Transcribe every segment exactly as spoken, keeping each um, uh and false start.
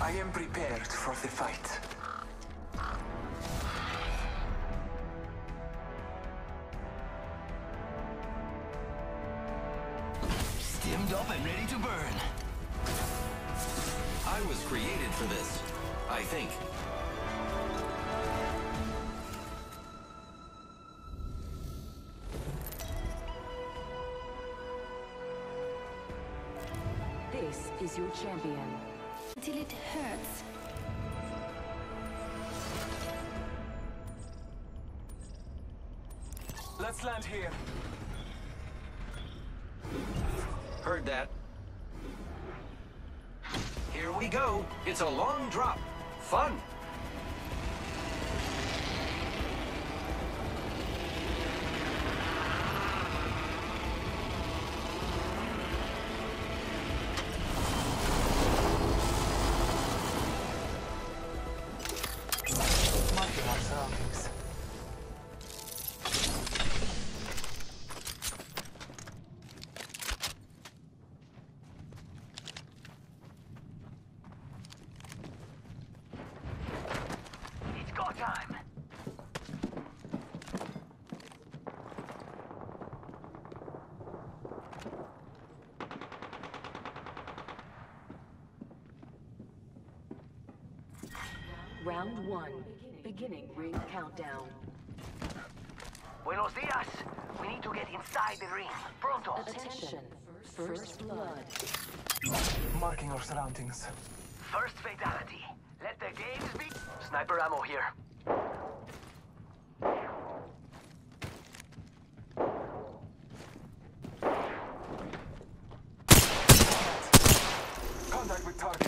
I am prepared for the fight. Stimmed up and ready to burn. I was created for this, I think. This is your champion. Till it hurts. Let's land here. Heard that. Here we go. It's a long drop. Fun. Marking our surroundings. It's go time. Round one. Beginning ring countdown. Buenos dias. We need to get inside the ring. Pronto. Attention. First blood. Marking our surroundings. First fatality. Let the games be. Sniper ammo here. Contact with target.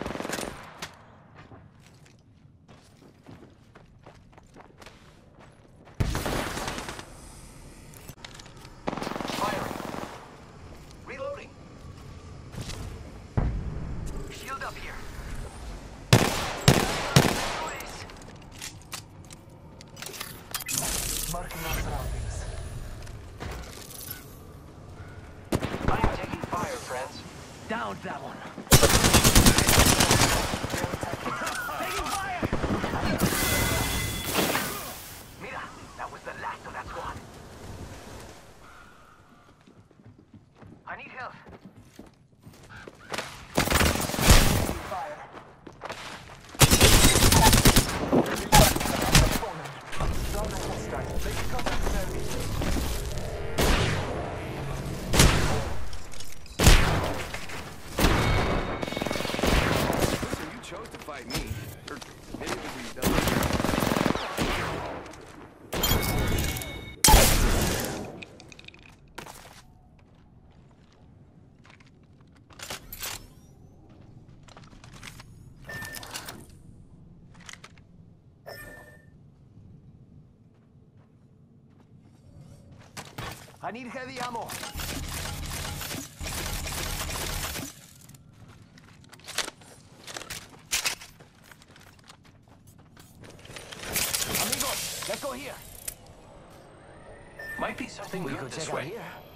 Firing. Reloading. Shield up here. Marking our surroundings. I'm taking fire, friends. Down that one. They're attacking. Taking fire! Mira, that was the last of that squad. I need help. Fire. Zone hostile. Making contact with enemy. So you chose to fight me. Or maybe we don't. I need heavy ammo. Amigos, let's go here. Might be something we We have could to check out sweat. here.